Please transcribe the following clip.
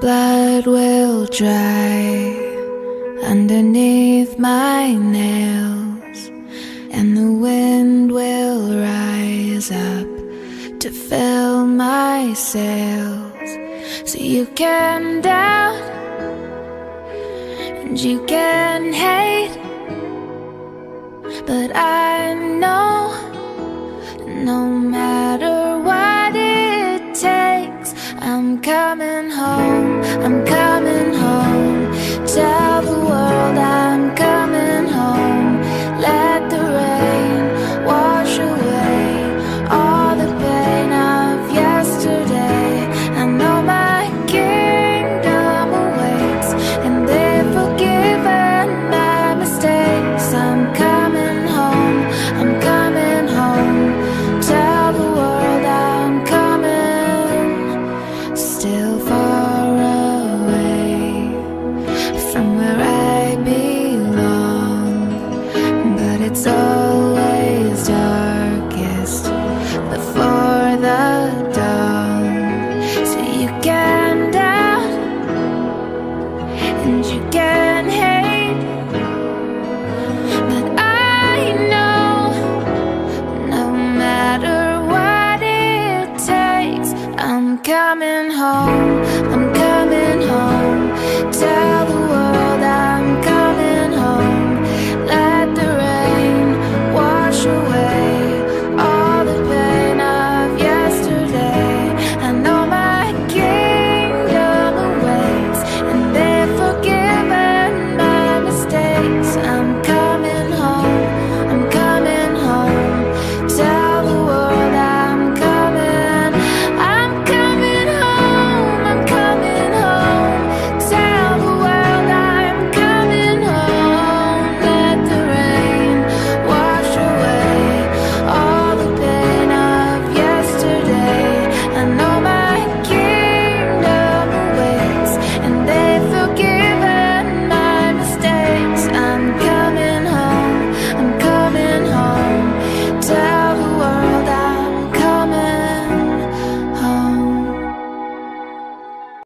blood will dry underneath my nails, and the wind will rise up to fill my sails. So you can doubt and you can hate, but I know no matter what it takes, I'm coming home, I'm coming home. Tell the world I'm coming home. Let the rain wash away all the pain of yesterday. I know my kingdom awaits, and they've forgiven my mistakes. I'm coming home, I'm coming home. Tell the world I'm coming. Still far away from where I belong, but it's always darkest before the dawn. So you can doubt and you can hate, but I know no matter what it takes, I'm coming home.